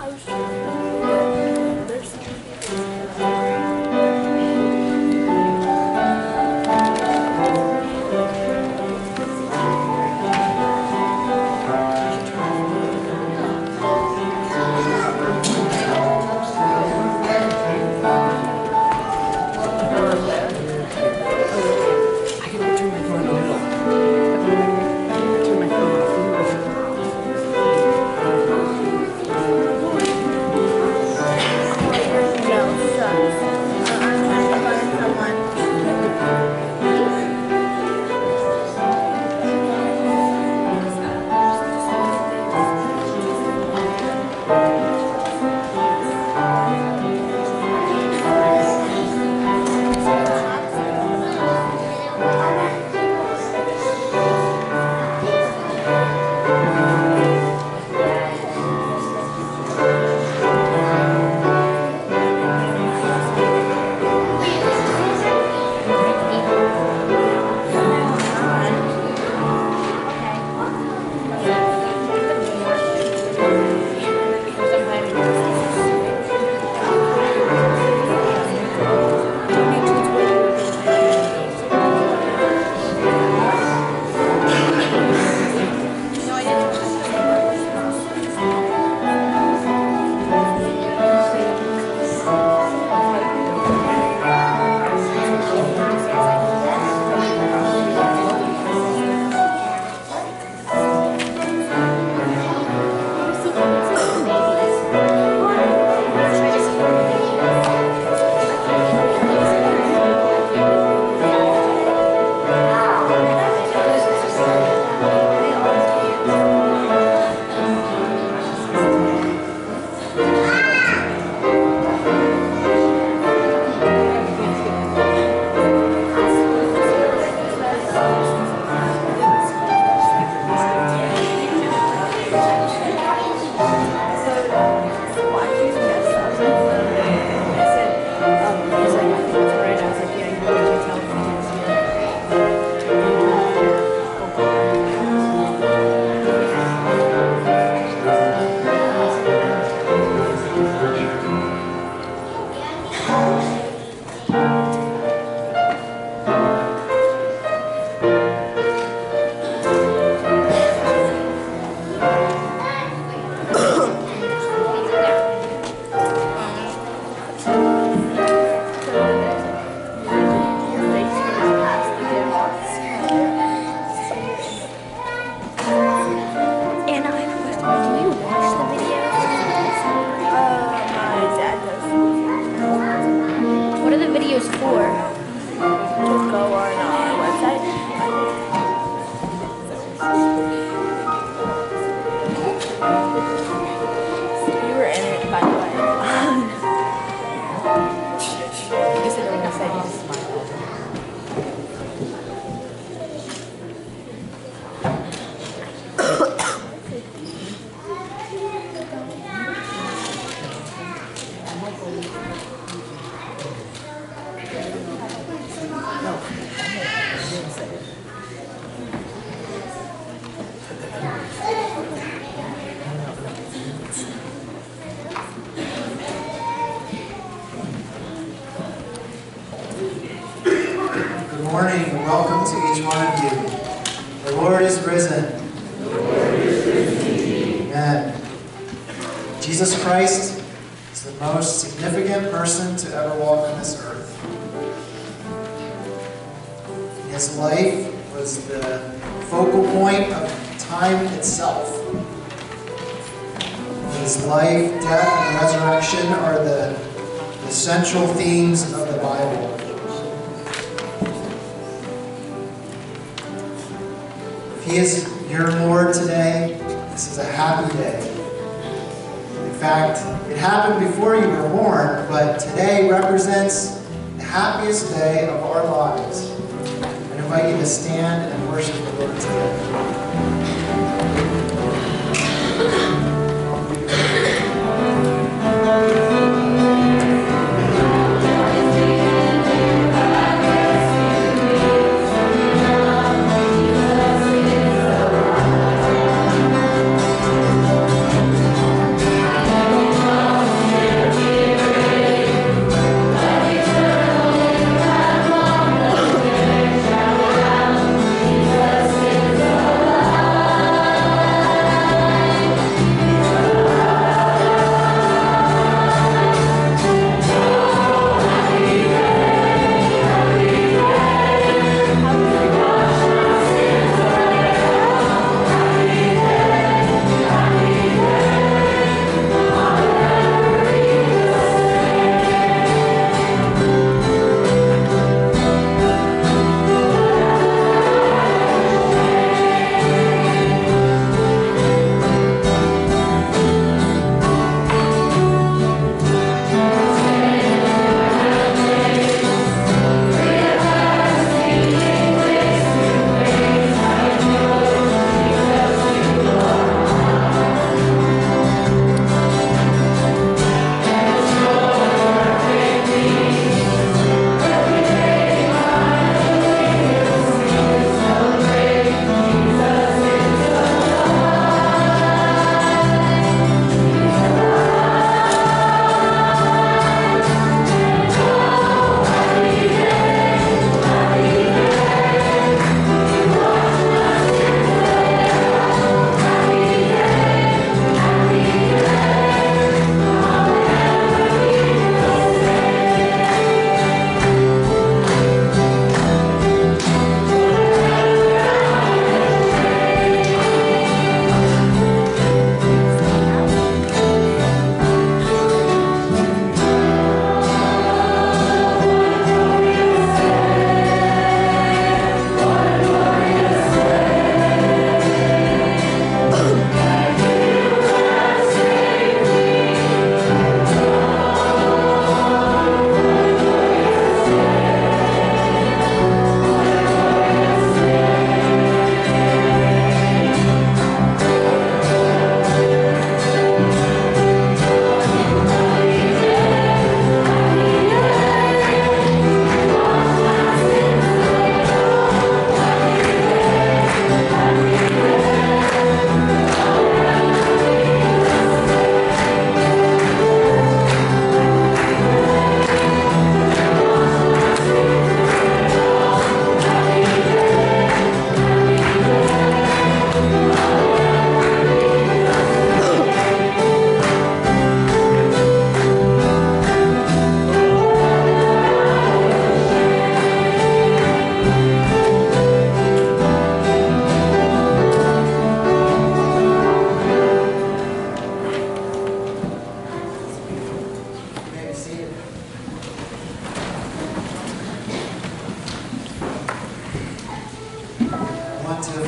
Jesus Christ is the most significant person to ever walk on this earth. His life was the focal point of time itself. His life, death, and resurrection are the central themes of the Bible. If He is your Lord today, this is a happy day. In fact, it happened before you were born, but today represents the happiest day of our lives. I invite you to stand and worship the Lord together.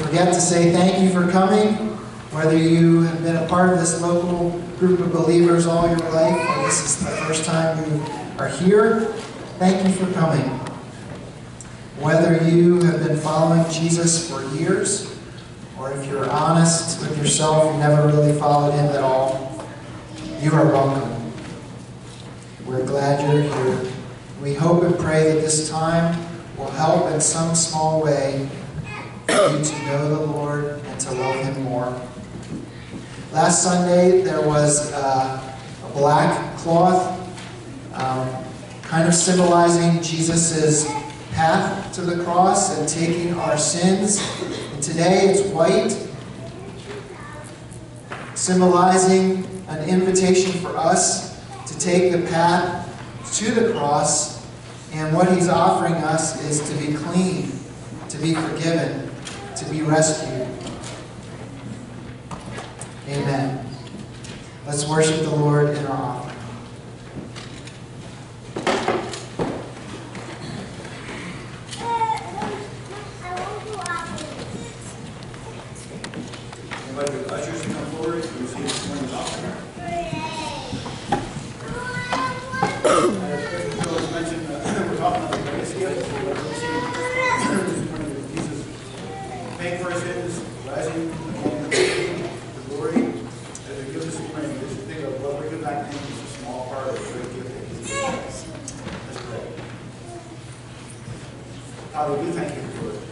forget to say thank you for coming, whether you have been a part of this local group of believers all your life, or this is the first time you are here. Thank you for coming. Whether you have been following Jesus for years, or if you're honest with yourself and never really followed him at all, you are welcome. We're glad you're here. We hope and pray that this time will help in some small way you to know the Lord and to love him more. Last Sunday there was a black cloth kind of symbolizing Jesus' path to the cross and taking our sins. And today it's white, symbolizing an invitation for us to take the path to the cross. And what he's offering us is to be clean, to be forgiven, to be rescued. Amen. Let's worship the Lord in our offering. Father, we thank you for the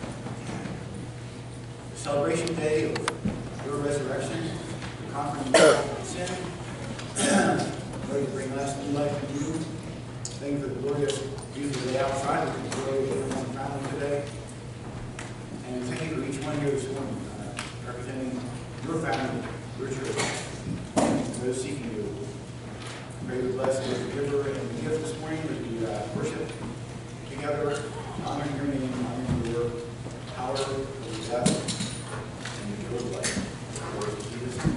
celebration day of your resurrection, the conquering of sin. Lord, you bring us new life in you. Thank you for the glorious view of the day outside. We can enjoy everyone family today. And thank you for each one here this morning, representing your family, your church, those seeking you. Pray we bless the giver and the gift this morning as we worship together, honoring your name, honoring your power over death and your joy of life. Lord, in Jesus' name.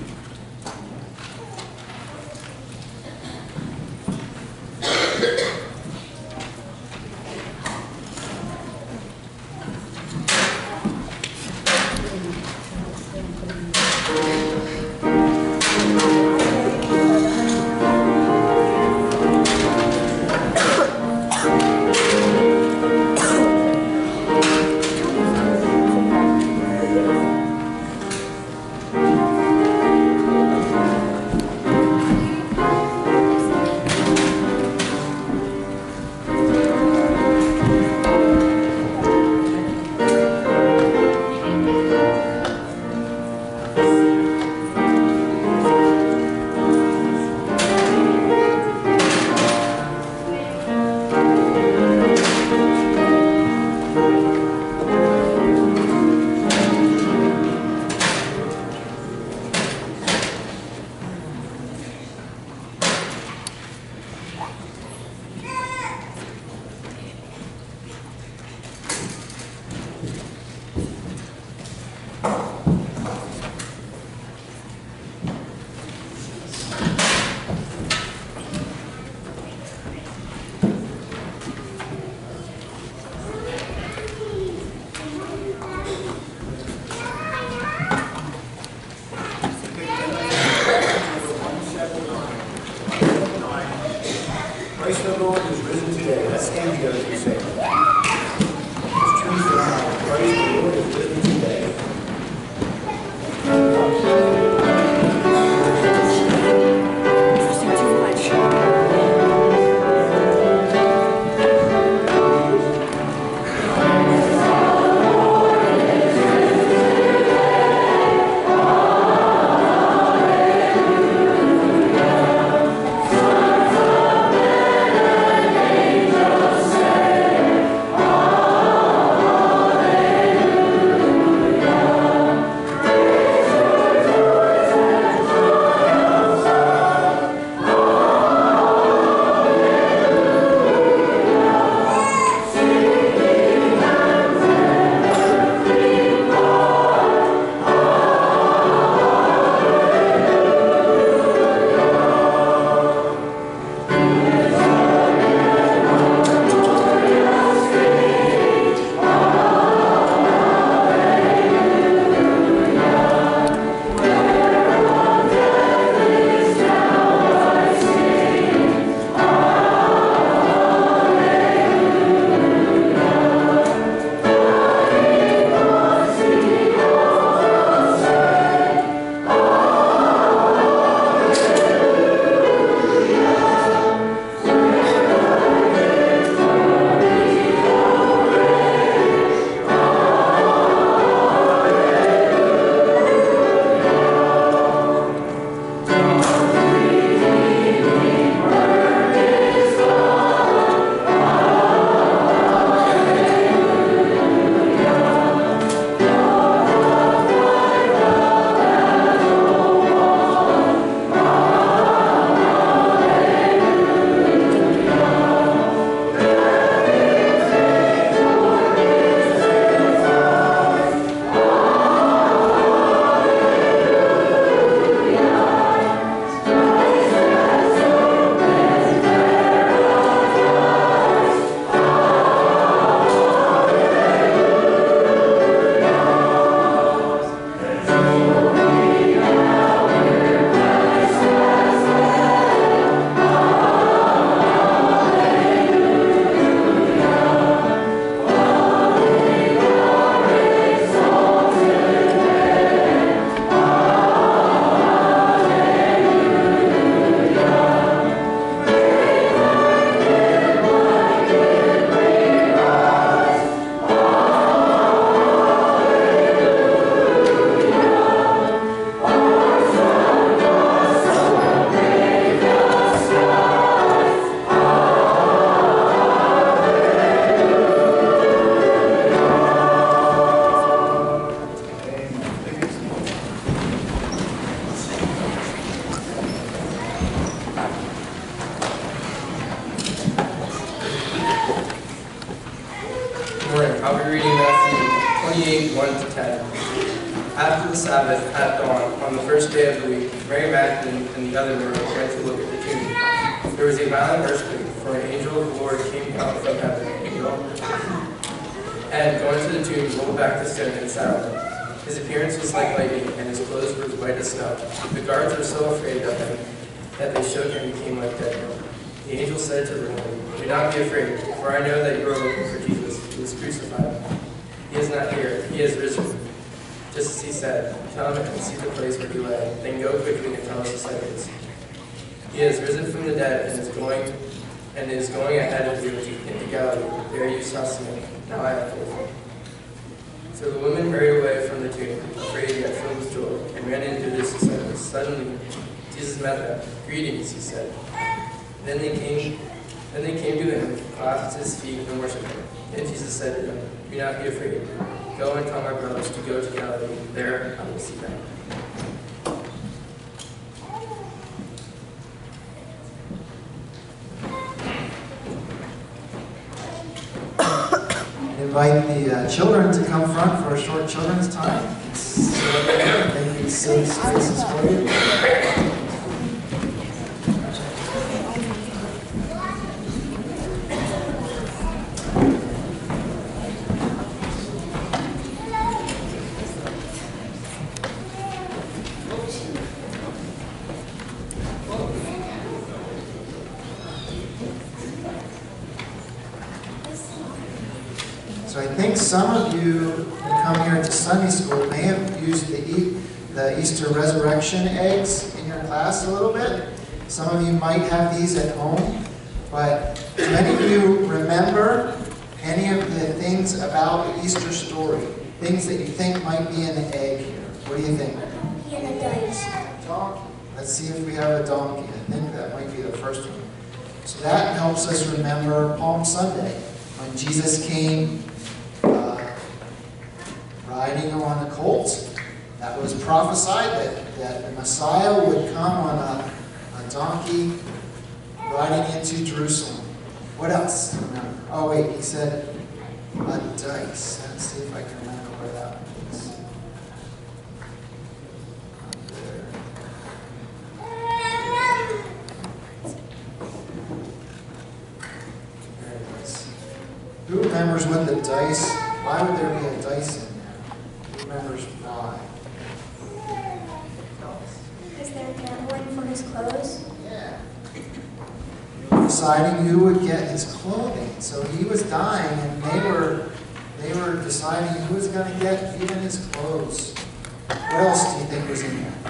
Christ the Lord is risen today. Let's stand together as we say, it's true for now. Christ the Lord is risen today. I'll be reading Matthew 28, 1 to 10. After the Sabbath at dawn, on the first day of the week, Mary Magdalene and the other Mary went to look at the tomb. There was a violent earthquake, for an angel of the Lord came down from heaven, and going to the tomb, rolled back the stone and sat on it. His appearance was like lightning, and his clothes were as white as snow. The guards were so afraid of him that they shook and became like dead men. The angel said to the woman, "Do not be afraid, for I know that you are looking for Jesus, who was crucified. He is not here, he is risen. Just as he said, come and see the place where he lay, then go quickly and tell his disciples. He is risen from the dead and is going ahead of you into Galilee. There you shall see him. Now I have told you." So the women hurried away from the tomb, afraid yet filled with joy, and ran into his disciples. Suddenly Jesus met them. "Greetings," he said. Then they came to him, clasped his feet, and worshipped him. Then Jesus said to them, "Do not be afraid. Go and tell my brothers to go to Galilee. There I will see them." Invite the children to come front for a short children's time. Thank you, safe spaces for you. So I think some of you who come here to Sunday school may have used the Easter resurrection eggs in your class a little bit. Some of you might have these at home. But do many of you remember any of the things about the Easter story? Things that you think might be in the egg here? What do you think? And the dice. Donkey. Let's see if we have a donkey. I think that might be the first one. So that helps us remember Palm Sunday, when Jesus came riding on a colt. That was prophesied that the Messiah would come on a donkey riding into Jerusalem. What else? Remember? Oh wait, he said a dice. Let's see if I can remember where that was. There it is. Who remembers what the dice? Why would there be a dice in there? Who remembers why? Because they're gambling for his clothes. Yeah. Deciding who would get his clothing. So he was dying, and they were deciding who was going to get even his clothes. What else do you think was in there?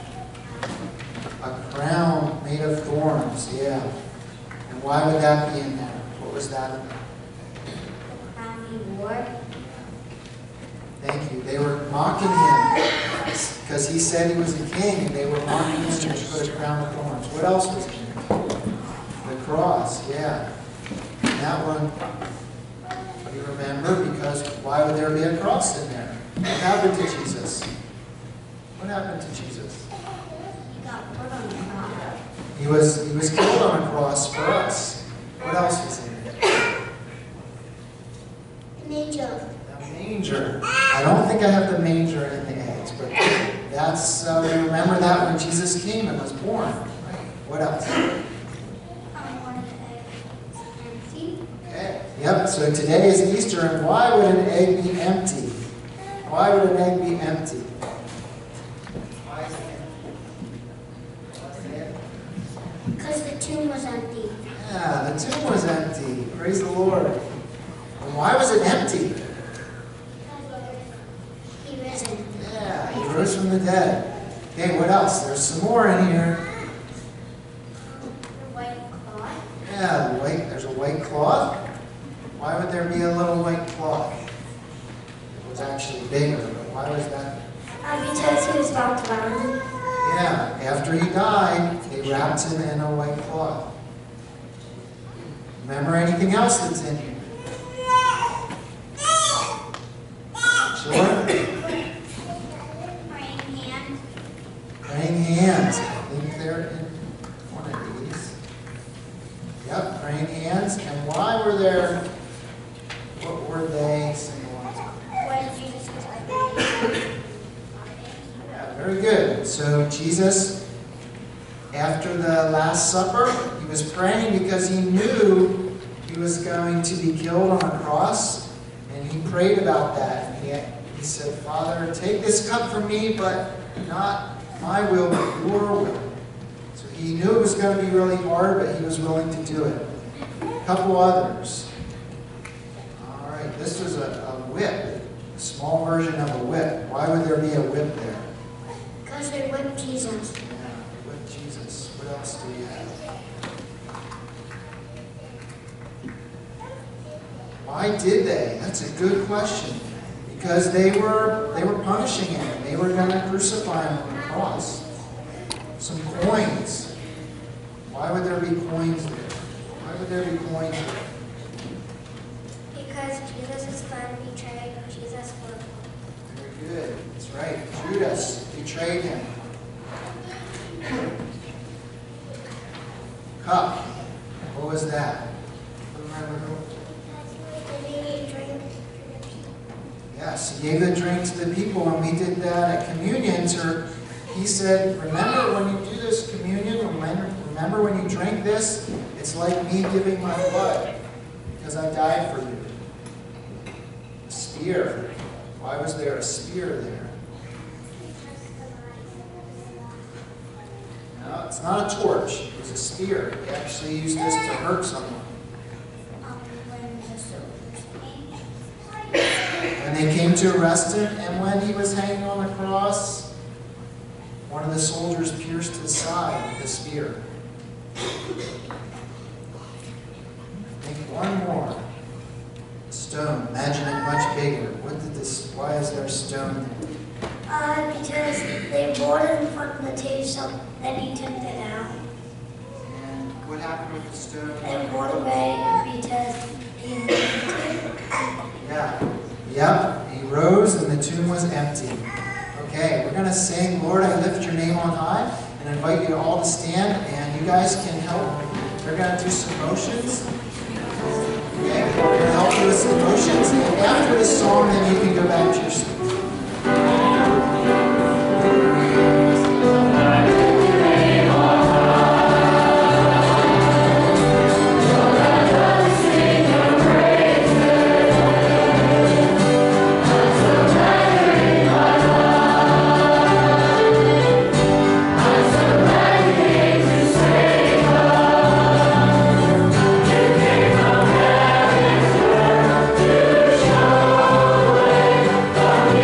A crown made of thorns. Yeah. And why would that be in there? What was that about? Happy war. Thank you. They were mocking him because he said he was a king, and they were mocking him to put a crown of thorns. What else was in there? The cross, yeah. And that one, you remember, because why would there be a cross in there? What happened to Jesus? What happened to Jesus? He got put on the cross. He was killed on a cross for us. What else was in there? An angel. The manger. I don't think I have the manger in the eggs, but that's, we remember that when Jesus came and was born. Right? What else? One of the eggs empty. Okay. Yep, so today is Easter, and why would an egg be empty? Why would an egg be empty? Why is it empty? Because the tomb was empty. Yeah, the tomb was empty. Praise the Lord. And why was it empty? He risen. Yeah, he rose from the dead. Okay, what else? There's some more in here. The white cloth. Yeah, there's a white cloth. Why would there be a little white cloth? It was actually bigger, but why was that? Because he was wrapped around him. Yeah, after he died, they wrapped him in a white cloth. Remember anything else that's in here? Sure? Praying hands. Praying hands. I think they're in one of these. Yep, praying hands. And why were there, what were they saying? So Jesus, after the Last Supper, he was praying because he knew he was going to be killed on a cross. And he prayed about that. He said, Father, take this cup from me, but not my will, but your will. So he knew it was going to be really hard, but he was willing to do it. A couple others. All right, this was a whip, a small version of a whip. Why would there be a whip there? Because they whipped Jesus. Yeah, whip Jesus. What else do we have? Why did they? That's a good question. Because they were punishing him. They were going to crucify him on the cross. Some coins. Why would there be coins there? Why would there be coins there? Because Jesus' friend betrayed Jesus for him. Very good. That's right. Judas betrayed him. Cup. What was that? Remember who? Yes, he gave the drink to the people, and we did that at communions. Or he said, remember when you do this communion, remember when you drink this, it's like me giving my blood because I died for you. A spear. Why was there a spear there? No, it's not a torch. It was a spear. He actually used this to hurt someone. And they came to arrest him, and when he was hanging on the cross, one of the soldiers pierced his side with a spear. I think one more. Stone. Imagine it much bigger. Why is there a stone there? Because they brought it in front of the table, so then he took it out. And what happened with the stone? They brought it away because he hated it. Yeah. Yep. He rose and the tomb was empty. Okay, we're going to sing, Lord, I lift your name on high, and invite you all to stand, and you guys can help. We're going to do some motions. Okay, we're going to help you with some motions, and after this song, then you can go back to your seat. Show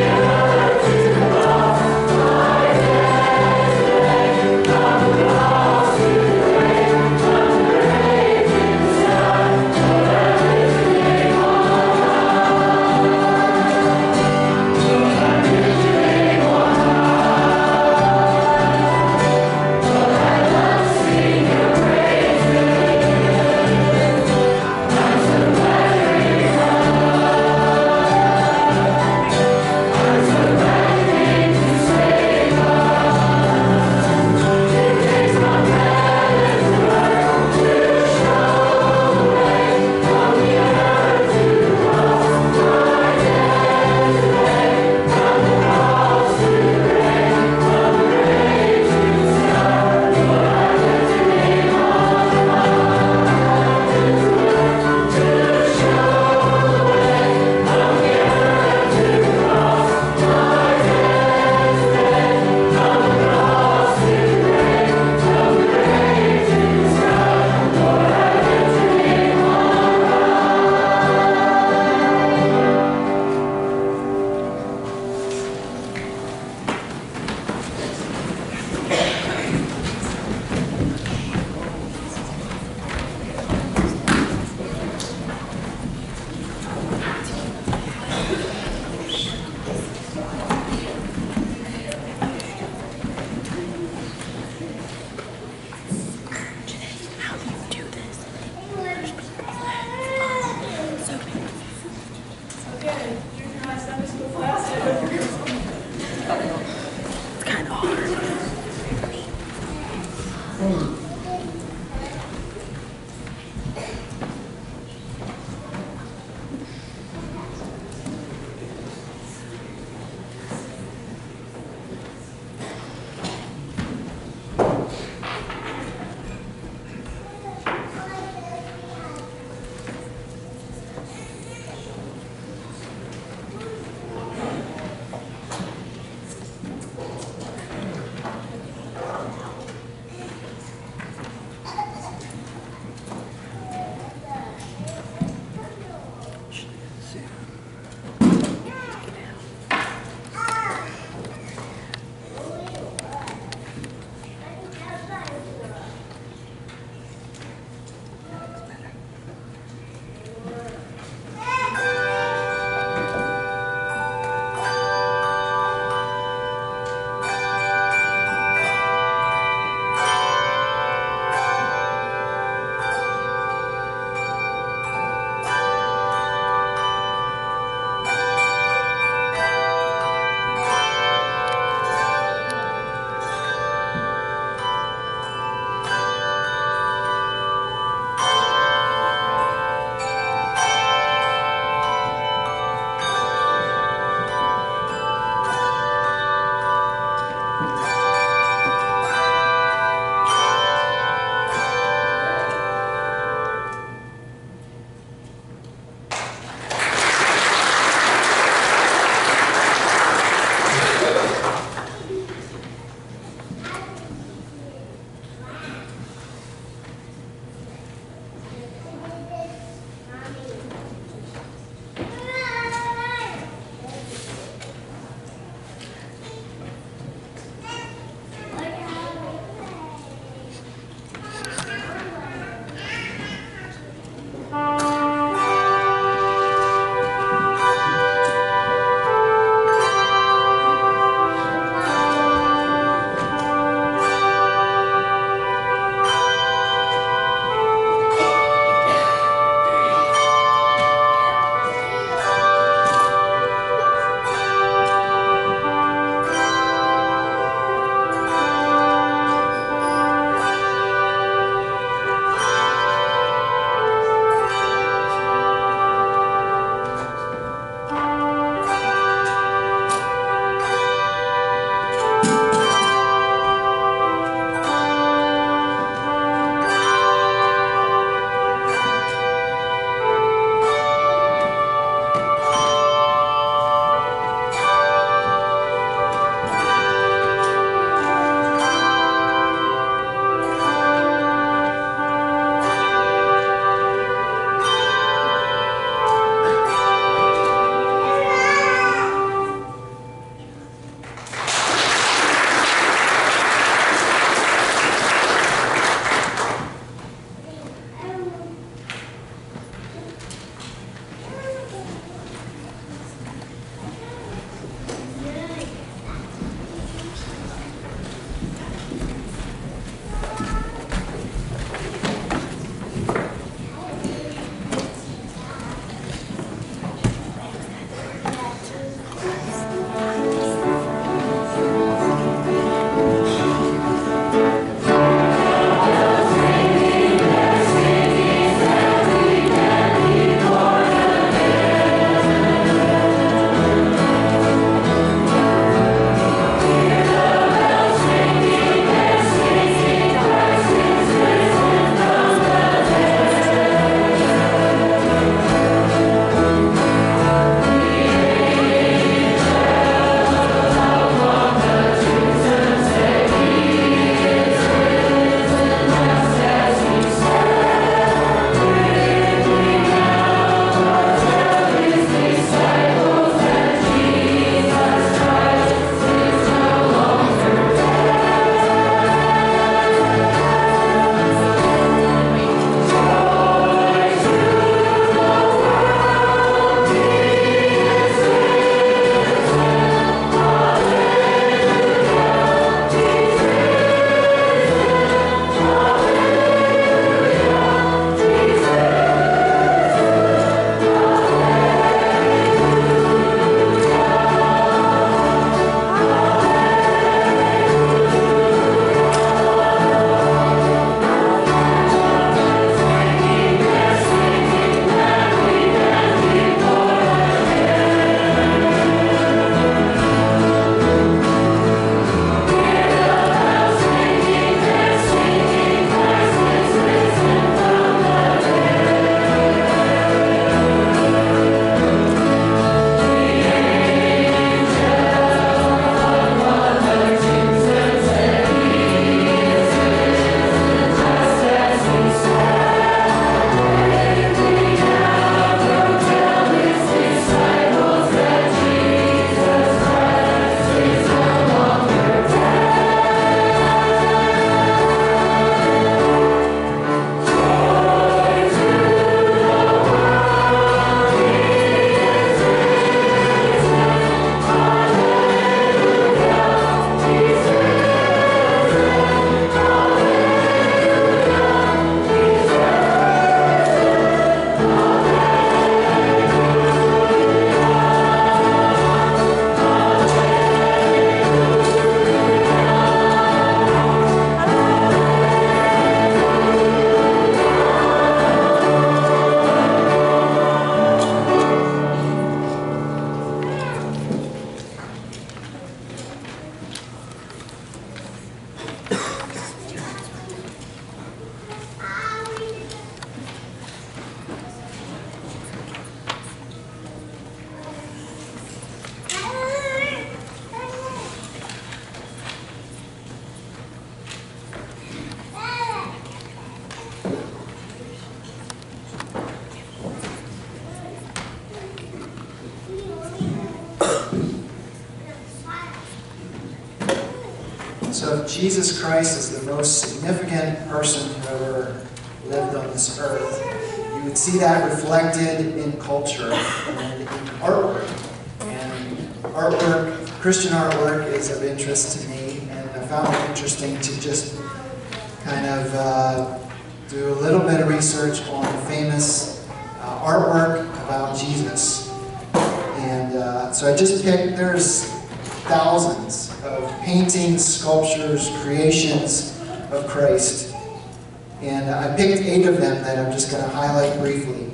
Jesus Christ as the most significant person who ever lived on this earth, you would see that reflected in culture and in artwork. And artwork, Christian artwork, is of interest to me, and I found it interesting to just kind of do a little bit of research on famous artwork about Jesus. And so I just picked, there's thousands of paintings, sculptures, creations of Christ. And I picked 8 of them that I'm just going to highlight briefly.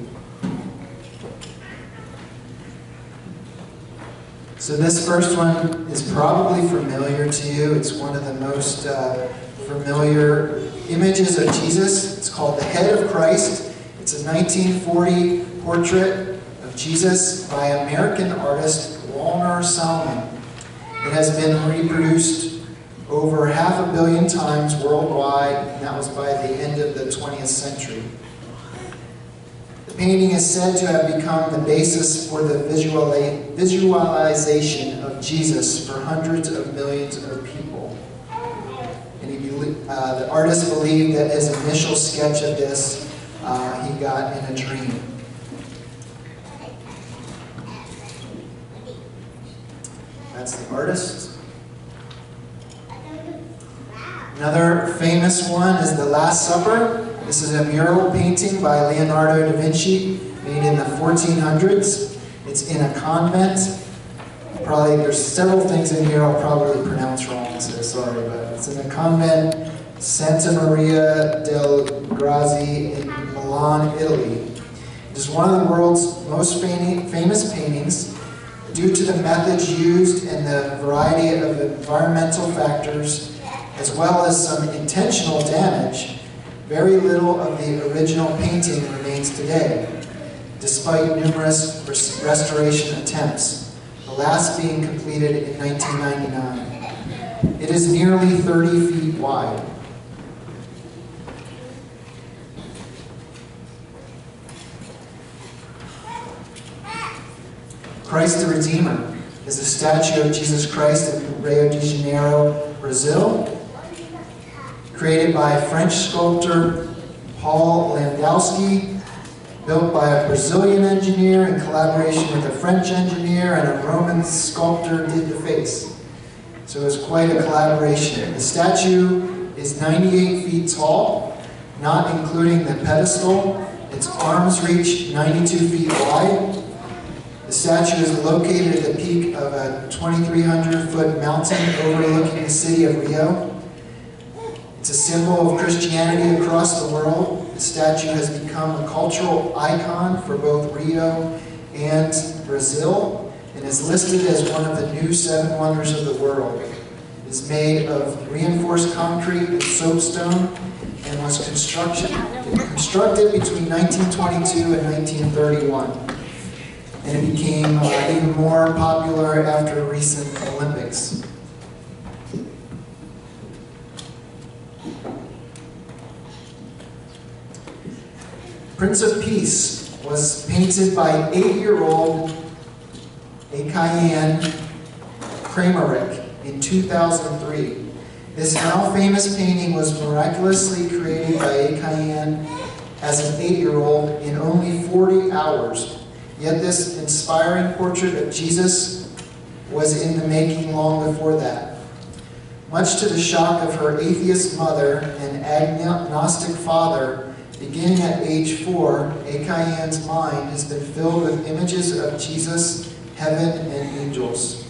So this first one is probably familiar to you. It's one of the most familiar images of Jesus. It's called The Head of Christ. It's a 1940 portrait of Jesus by American artist Walner Salmon. It has been reproduced over 500 million times worldwide, and that was by the end of the 20th century. The painting is said to have become the basis for the visualization of Jesus for hundreds of millions of people. And the artist believed that his initial sketch of this he got in a dream. That's the artist. Another famous one is The Last Supper. This is a mural painting by Leonardo da Vinci, made in the 1400s. It's in a convent. There's several things in here I'll probably pronounce wrong, so sorry, but it's in a convent, Santa Maria del Grazie in Milan, Italy. It is one of the world's most famous paintings due to the methods used and the variety of environmental factors, as well as some intentional damage. Very little of the original painting remains today, despite numerous restoration attempts, the last being completed in 1999. It is nearly 30 feet wide. Christ the Redeemer is a statue of Jesus Christ in Rio de Janeiro, Brazil, created by French sculptor Paul Landowski, built by a Brazilian engineer in collaboration with a French engineer, and a Roman sculptor did the face. So it was quite a collaboration. The statue is 98 feet tall, not including the pedestal. Its arms reach 92 feet wide. The statue is located at the peak of a 2,300-foot mountain overlooking the city of Rio. It's a symbol of Christianity across the world. The statue has become a cultural icon for both Rio and Brazil, and is listed as one of the new 7 wonders of the world. It is made of reinforced concrete and soapstone, and was constructed between 1922 and 1931. And it became even more popular after recent Olympics. Prince of Peace was painted by 8-year-old Ekayan Kramaric in 2003. This now famous painting was miraculously created by Ekayan as an 8-year-old in only 40 hours. Yet this inspiring portrait of Jesus was in the making long before that. Much to the shock of her atheist mother and agnostic father, beginning at age 4, Ekayan's mind has been filled with images of Jesus, heaven, and angels.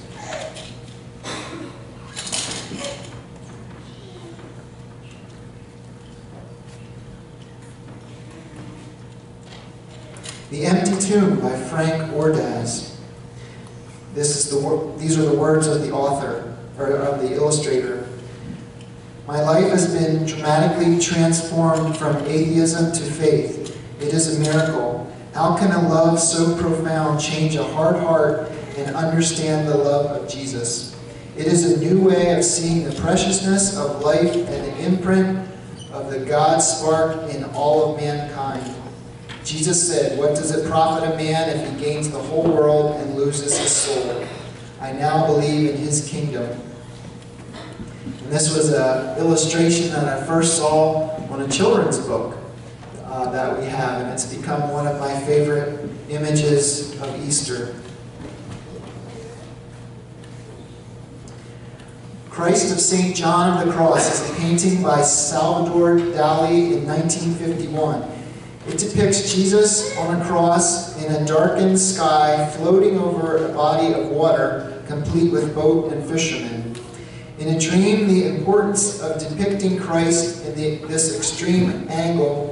The Empty Tomb by Frank Ordaz. These are the words of the author, or of the illustrator. My life has been dramatically transformed from atheism to faith. It is a miracle. How can a love so profound change a hard heart and understand the love of Jesus? It is a new way of seeing the preciousness of life and the imprint of the God spark in all of mankind. Jesus said, "What does it profit a man if he gains the whole world and loses his soul? I now believe in his kingdom." And this was an illustration that I first saw on a children's book that we have, and it's become one of my favorite images of Easter. Christ of St. John of the Cross is a painting by Salvador Dali in 1951. It depicts Jesus on a cross in a darkened sky floating over a body of water, complete with boat and fishermen. In a dream, the importance of depicting Christ in this extreme angle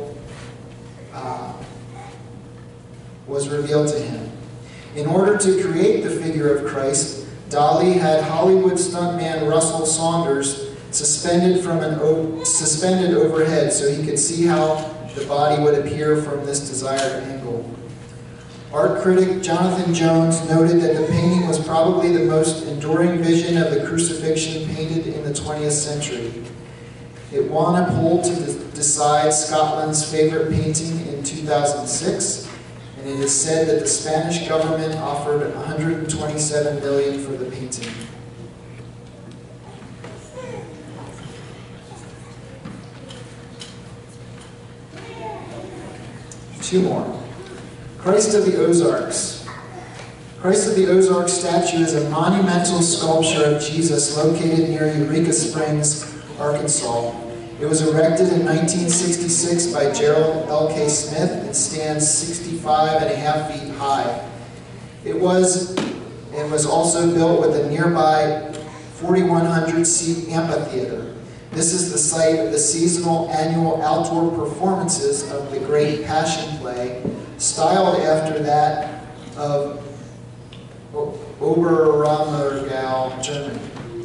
was revealed to him. In order to create the figure of Christ, Dali had Hollywood stuntman Russell Saunders suspended overhead so he could see how the body would appear from this desired angle. Art critic Jonathan Jones noted that the painting was probably the most enduring vision of the crucifixion painted in the 20th century. It won a poll to decide Scotland's favorite painting in 2006, and it is said that the Spanish government offered $127 million for the painting. Two more. Christ of the Ozarks. Christ of the Ozarks statue is a monumental sculpture of Jesus located near Eureka Springs, Arkansas. It was erected in 1966 by Gerald L.K. Smith and stands 65.5 feet high. It was also built with a nearby 4,100-seat amphitheater. This is the site of the seasonal annual outdoor performances of the Great Passion Play, styled after that of Oberammergau, Germany.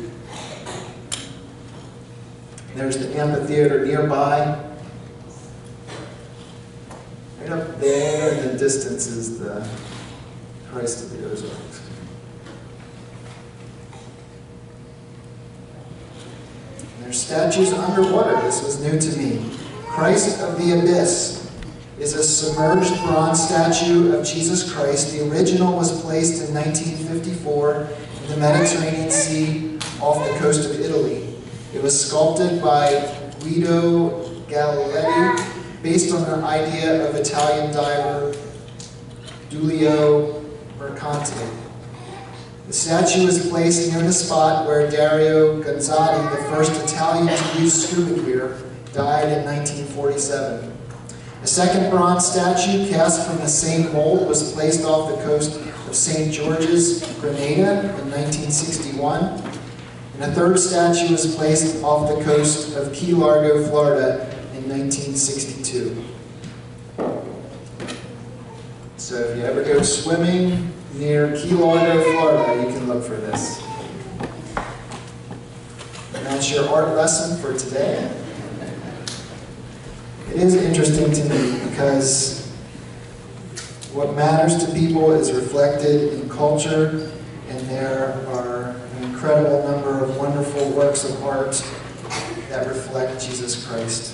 There's the amphitheater nearby. Right up there in the distance is the Christ of the Ozarks. And there's statues underwater. This was new to me. Christ of the Abyss is a submerged bronze statue of Jesus Christ. The original was placed in 1954 in the Mediterranean Sea off the coast of Italy. It was sculpted by Guido Galetti, based on the idea of Italian diver Giulio Mercante. The statue was placed near the spot where Dario Gonzatti, the first Italian to use scuba gear, died in 1947. A second bronze statue, cast from the same mold, was placed off the coast of St. George's, Grenada in 1961. And a third statue was placed off the coast of Key Largo, Florida in 1962. So if you ever go swimming near Key Largo, Florida, you can look for this. And that's your art lesson for today. It is interesting to me because what matters to people is reflected in culture, and there are an incredible number of wonderful works of art that reflect Jesus Christ.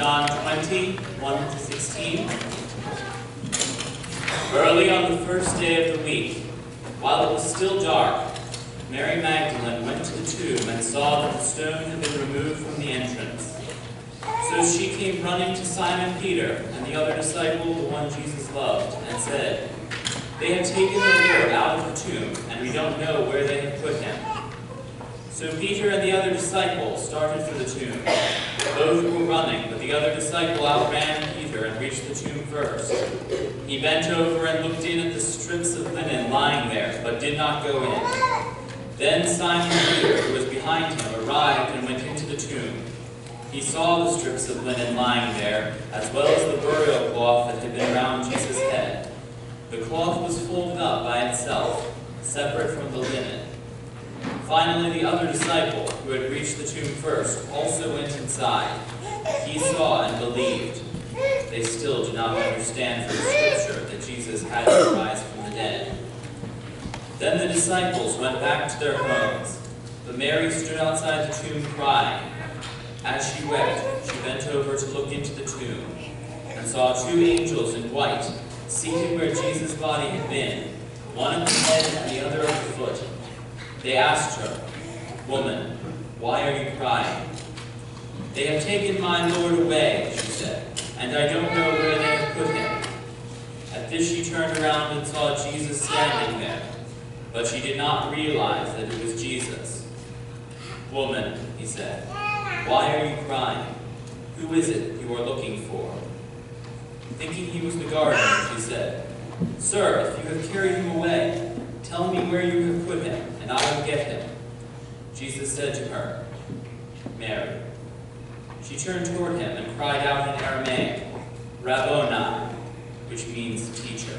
John 20, 1 to 16. Early on the first day of the week, while it was still dark, Mary Magdalene went to the tomb and saw that the stone had been removed from the entrance. So she came running to Simon Peter and the other disciple, the one Jesus loved, and said, "They have taken the Lord out of the tomb, and we don't know where they have put him." So Peter and the other disciple started for the tomb. Both were running, but the other disciple outran Peter and reached the tomb first. He bent over and looked in at the strips of linen lying there, but did not go in. Then Simon Peter, who was behind him, arrived and went into the tomb. He saw the strips of linen lying there, as well as the burial cloth that had been around Jesus' head. The cloth was folded up by itself, separate from the linen. Finally, the other disciple, who had reached the tomb first, also went inside. He saw and believed. They still did not understand from Scripture that Jesus had to rise from the dead. Then the disciples went back to their homes, but Mary stood outside the tomb crying. As she wept, she bent over to look into the tomb, and saw two angels in white, seated where Jesus' body had been, one at the head and the other at the foot. They asked her, "Woman, why are you crying?" "They have taken my Lord away," she said, "and I don't know where they have put him." At this she turned around and saw Jesus standing there, but she did not realize that it was Jesus. "Woman," he said, "why are you crying? Who is it you are looking for?" Thinking he was the gardener, she said, "Sir, if you have carried him away, tell me where you have put him, and I will get him." Jesus said to her, "Mary." She turned toward him and cried out in Aramaic, "Rabboni," which means teacher.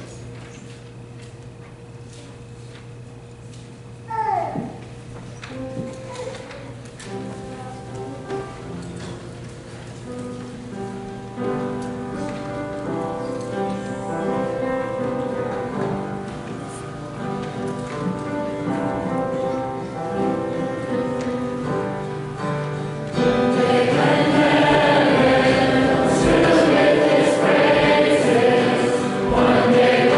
One day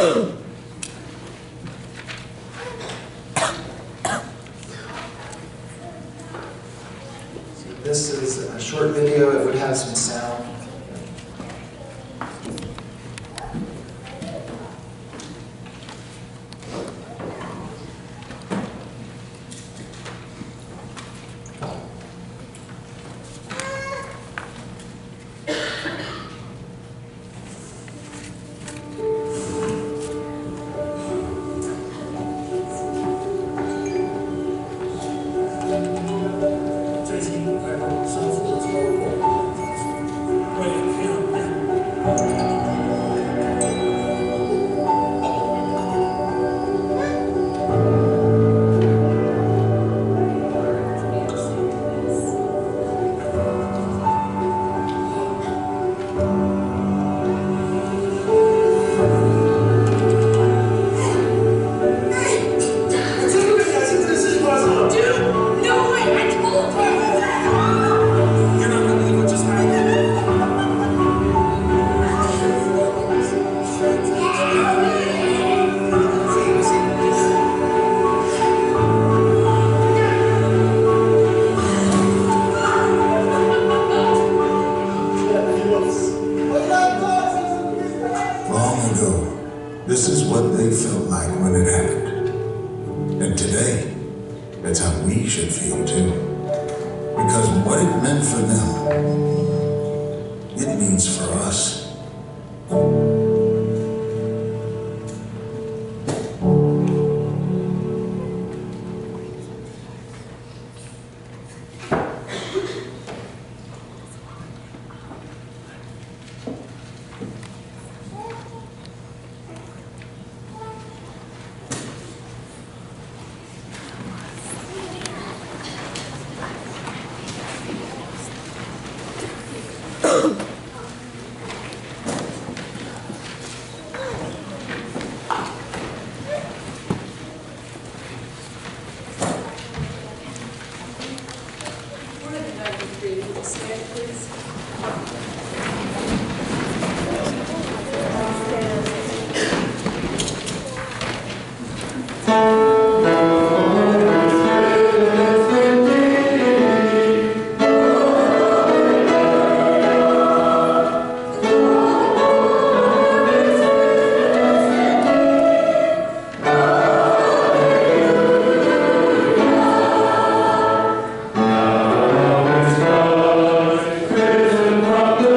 This is a short video. It would have some sound. This is what they felt like when it happened. And today, that's how we should feel too. Because what it meant for them, it means for us. From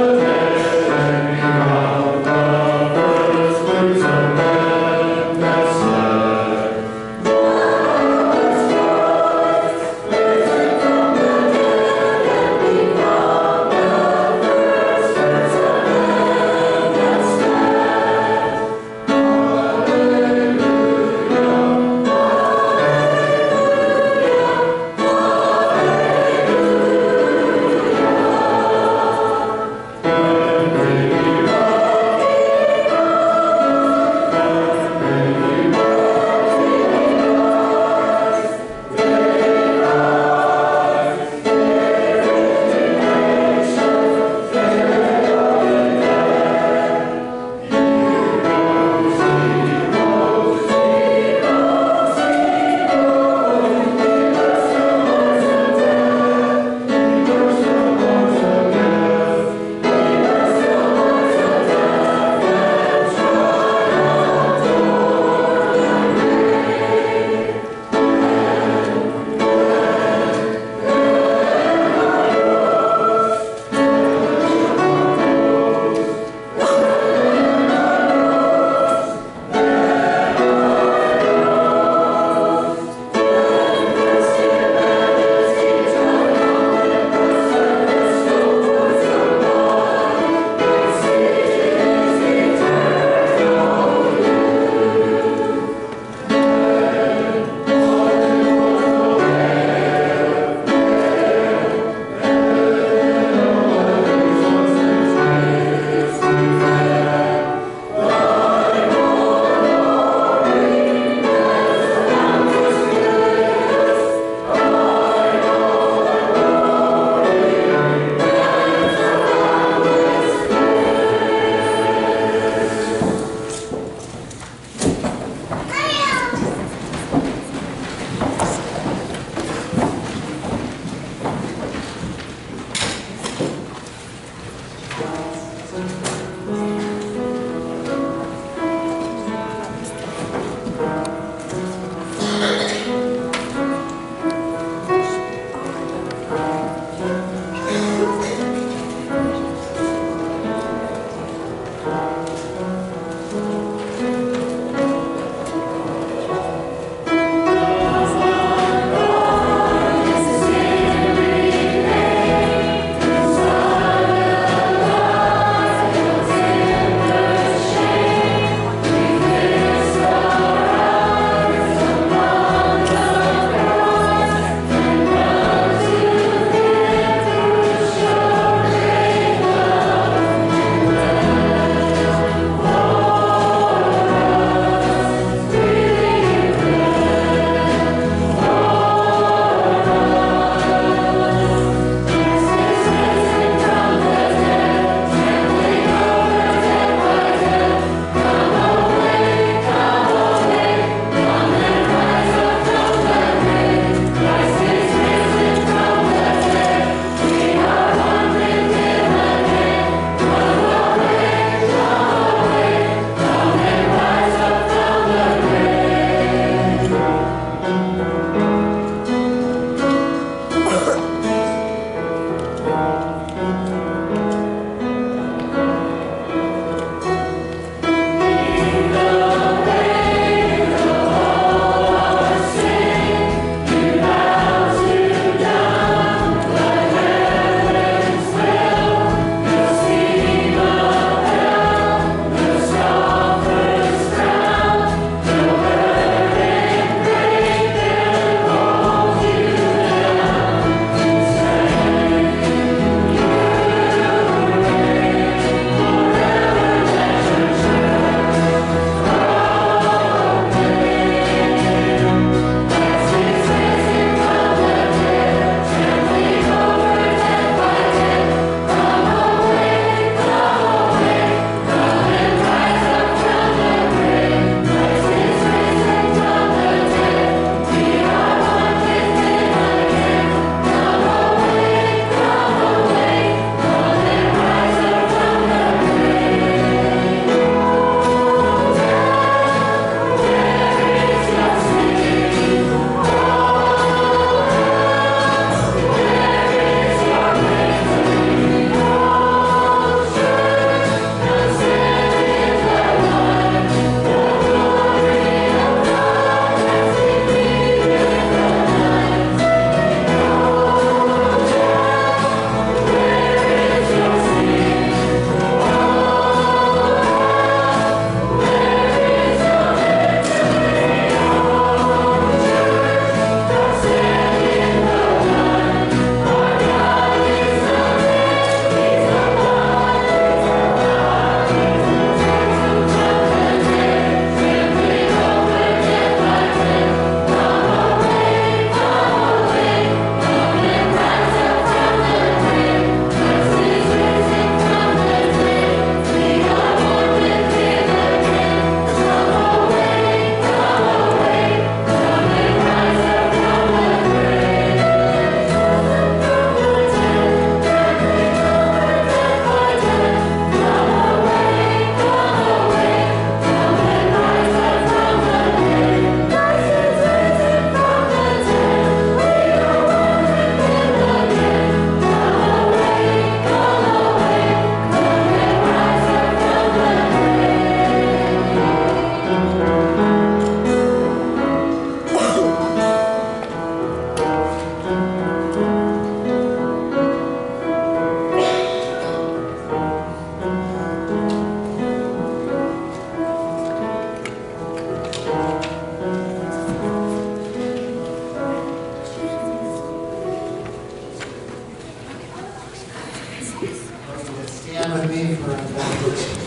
Stand with me for a benediction.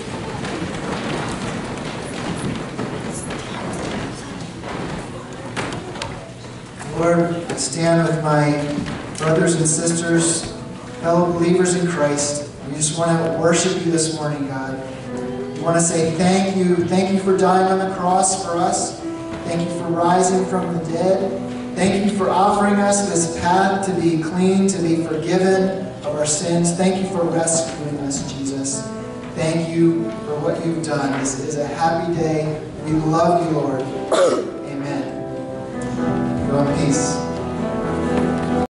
Lord, I stand with my brothers and sisters, fellow believers in Christ. We just want to worship you this morning, God. We want to say thank you. Thank you for dying on the cross for us. Thank you for rising from the dead. Thank you for offering us this path to be clean, to be forgiven of our sins. Thank you for rescuing us, Jesus. Thank you for what you've done. This is a happy day. We love you, Lord. Amen. Go in peace.